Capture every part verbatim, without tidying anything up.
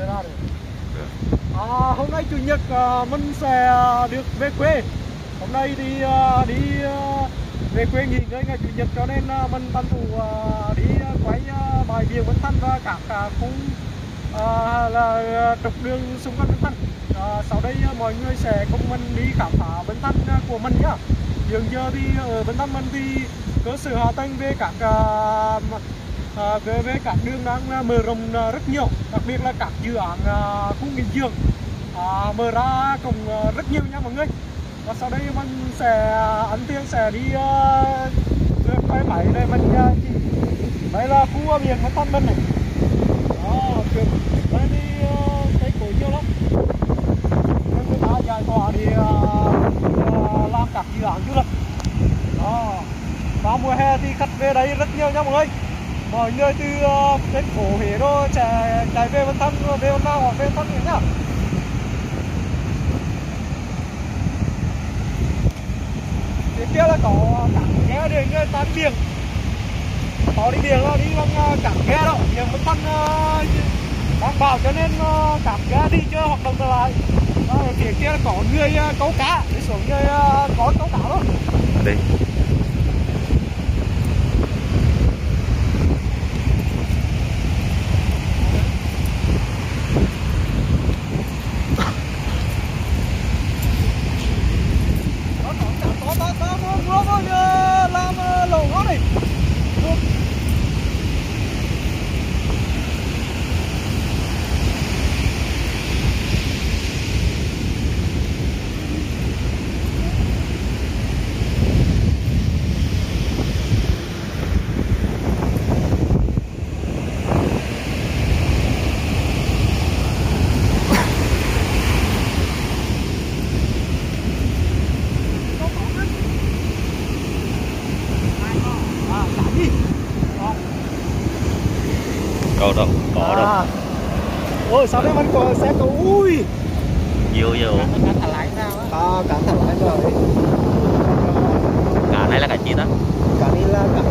để ra được. À, hôm nay chủ nhật uh, mình sẽ được về quê. Hôm nay đi uh, đi uh, về quê nghỉ ngơi ngày chủ nhật, cho nên uh, mình tranh thủ uh, đi uh, quay uh, bãi biển Vân Thanh và các uh, khu uh, là trục đường xung quanh Vân Thanh. Uh, sau đây uh, mọi người sẽ cùng mình đi khám phá Vân Thanh uh, của mình nhá. Hiện giờ thì ở Vân Thanh mình thì cơ sở hạ tầng về các uh, À, về, về các đường đang mở rộng rất nhiều, đặc biệt là các dự án à, khu nghỉ dưỡng à, mở ra cũng rất nhiều nha mọi người. Và sau đây mình sẽ ấn tiên sẽ đi uh, quay máy đây mình uh, chỉ đây là khu biển Vân Thanh bên này. Đó, đây đi uh, cây cối nhiều lắm, nên người ta giải tỏa đi uh, uh, làm các dự án du lịch. Đó, vào mùa hè thì khách về đây rất nhiều nha mọi người. Mọi người từ uh, đến phố Huế đó chạy chạy về Vân Thanh, về Vân Nam hoặc về Vân Thanh nhá. Phía kia là có cảng ghe để người ta đi biển, có đi biển là đi bằng cảng ghe đó. Nhưng Vân Thanh uh, đang bảo cho nên uh, cảng ghe đi chưa hoạt động trở lại. Đó, phía kia là có người uh, câu cá, đi xuống người uh, có câu cá đó. Đi. Có đâu, có đâu. À. Ôi sao đây mình có xe có ui nhiều nhiều. Cá thả lái sao á? À, cá thả lái rồi. Cá này là cá chi đó? Cá này là cá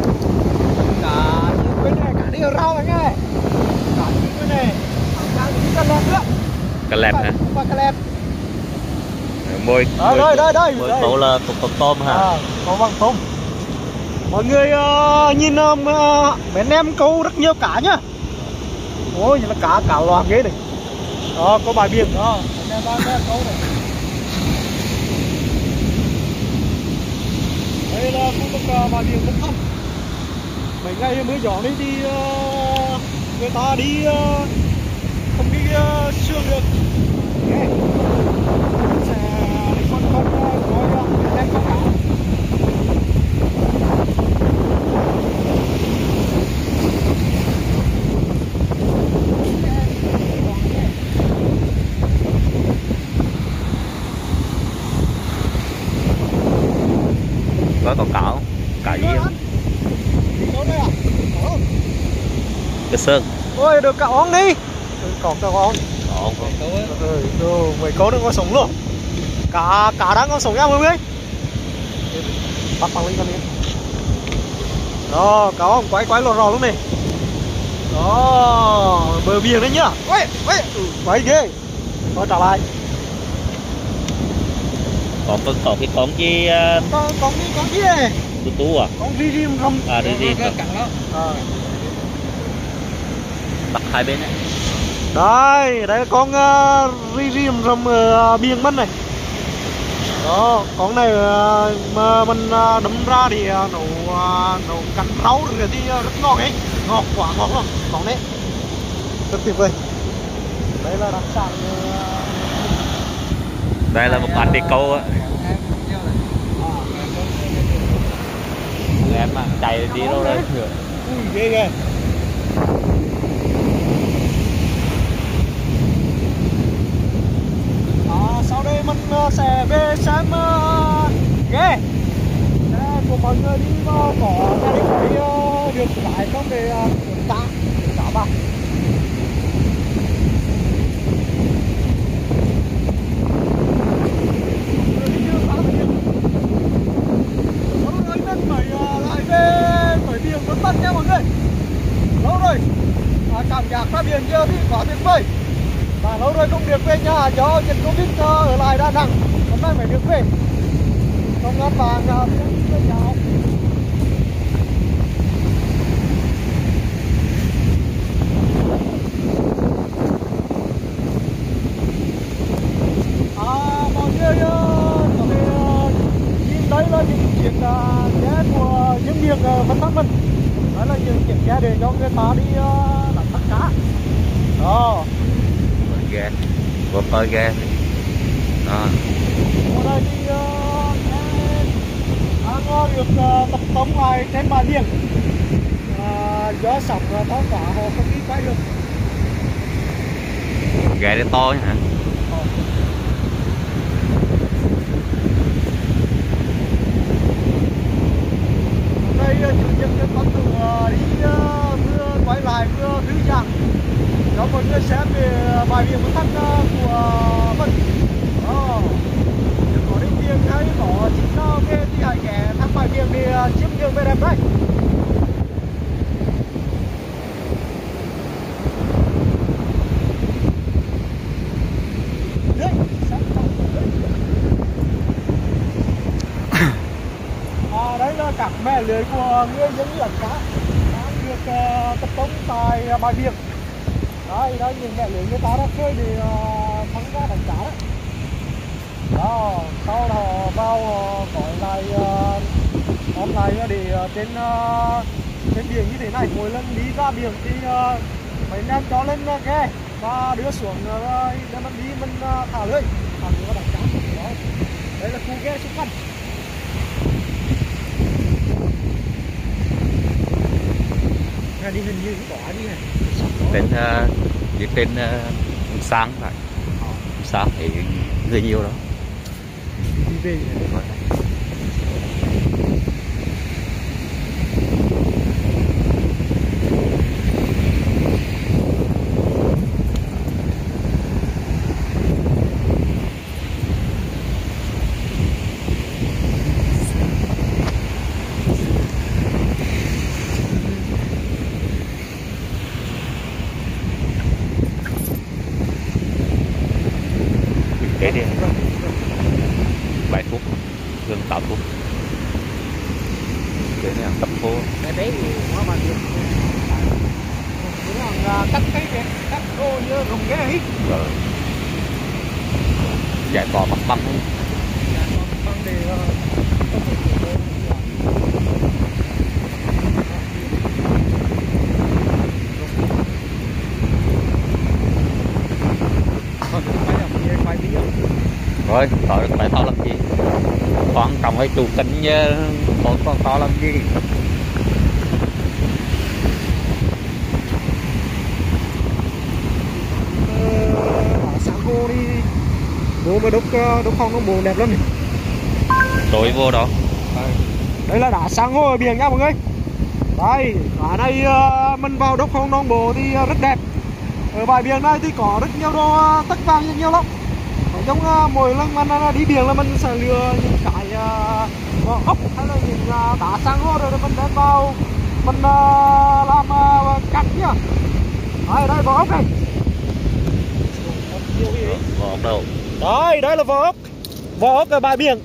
cá như bên này, cá đi ở rau này nghe. Cá như bên này, cá như cá lẹt nữa. Cá lẹt hả? Và cá lẹt. Môi. Đây đây đây đây. Môi câu là tôm tôm hả? À, câu bằng tôm. Mọi người uh, nhìn uh, bên em câu rất nhiều cá nhá. Ôi là cá cả loạt ghế này. Đó, có bãi biển đó. Bên em đang câu này. Đây là khu vực uh, bãi biển Vân Thanh. Mấy ngày mưa gió này thì uh, người ta đi uh, không đi uh, sương được. Okay. Sẽ đi con con coi uh, em câu cá. Có con cảo, cảo gì không? Cái sơn. Ôi được cạo ong đi. Còn cạo ong. Còn ừ, ừ, mày có được con sống luôn. Cả cả đang con sống nha mọi người. Bắt bằng lên con đi. Đó, cạo ong quay quay lò rò luôn này. Đó, bờ biển đấy nhá. Quay, quay, ừ, quay ghê. Có trả lại. Còn con còn cái con chi con con gì con gì này? Tu tu à? Con ri rim không? À ri rim. À. Bắt hai bên đấy. Đây, đây là con uh, ri rim rầm ở uh, biển Mân này. Đó, con này uh, mà mình uh, đâm ra thì uh, nấu uh, nấu cắn rau rồi thì uh, rất ngon ấy, ngọt quá ngọt không? Con đấy rất tuyệt vời. Đây là đặc sản. Uh, Đây là một anh đi câu á. Em mà chạy đi đâu đây? Ui ghê ghê. À, sau đây mình sẽ về xem uh, ghê. Xe của mọi người đi vào có gia đình thấy uh, được lái không để uh, cá cá vào. Lại về bãi biển Vân Thanh nha mọi người. Lâu rồi à, cảm giác bác ra biển giờ thì quá tuyệt vời. Đã lâu rồi không được về nhà do dịch Covid ở lại Đà Nẵng, hôm nay phải được về. Công an vàng tiếng chào. À, mọi người có thể nhìn thấy là những chiếc ghe của những miền Vân Bắc mình. Đó là những chiếc ghe để cho người ta đi đánh bắt cá. Đó. Ghe, vừa phơi ghe. Đó. Ở đây thì đang được tập tống lại trên bãi biển. À, gió sóng to quá họ không đi quay được. Ghe đấy to hả? Đây chủ nhật nhân con tụ đi vừa quay lại vừa thư giãn cho mọi người xem về bãi biển Vân Bắc của mình. Đó. Có đi tiền hay có chỉ nào về thì hãy ghé thăm bãi biển để chiêm ngưỡng vẻ đẹp đây. À, đấy là các mẻ lưới của người dân lấn cá đang được uh, tập trung tại bãi biển. Đây, đây những mẻ lưới người ta đã khơi để uh, thắng ra đánh cá đấy. Đó, sau đó họ vào họ gọi lại uh, hôm nay để uh, trên uh, trên biển như thế này, mỗi lần đi ra biển thì uh, mấy anh em cho lên uh, ghe và đưa xuống uh, để mình đi mình uh, thả lưới, thả lưới và đánh cá. Đó, đây là khu ghe xung quanh. Đi hình như cũng có đi này. Trên uh, đi trên uh, sáng lại. Sáng thì người nhiều đó. Đi về. Thế đi vài phút, gần tám phút. Thế này tập phố. Cái đấy thì nó mà được. Đúng là cắt cái này, cắt ô như rồng ghê ấy. Rồi. Giải tỏa mặt bằng. Giải tỏa mặt bằng để rồi, tỏ được phải to làm gì? Quan trọng hay chủ tính còn còn to làm gì? Ờ, sáng vô đi vô mà đúc đúc không có mùa đẹp lắm này. Tối vô đó. Đây, đây là đá san hô ở biển nha mọi người. Đây, ở đây uh, mình vào đúc không non bộ thì uh, rất đẹp. Ở bãi biển này thì có rất nhiều đồ uh, tất vàng nhiều lắm. Nói chung uh, mỗi lần mình uh, đi biển là mình sẽ lựa những cái uh, vỏ ốc hay là những uh, đá san hô rồi mình đem vào mình uh, làm uh, cắt nhá. Đây, đây vỏ ốc này. Vỏ ốc đâu? Đây, đây là vỏ ốc. Vỏ ốc ở bãi biển.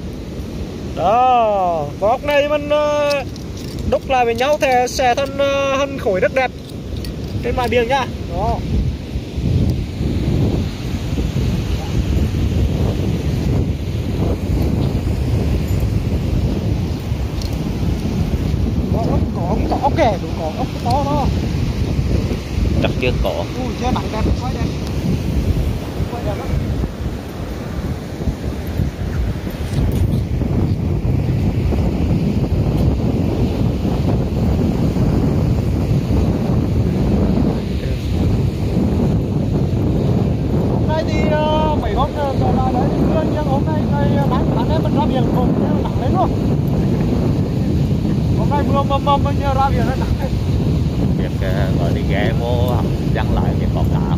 Đó, vỏ ốc này mình uh, đúc lại với nhau thì sẽ thành uh, hình khối rất đẹp trên bãi biển nha. Đó. Vỏ ốc có không có ốc kìa, đúng có ốc to đó. Chắc chưa có. Ui, che nặng đẹp, quay đẹp. Quay đẹp lắm. Thì uh, mấy con uh, trở lại đấy thì mưa, nhưng hôm nay ngày nắng nắng em mình ra biển rồi nắng lên luôn. Hôm nay mưa mầm mầm mình ra biển nó nắng lên. Việc uh, gọi đi ghé vô dăng lại việc bọc cá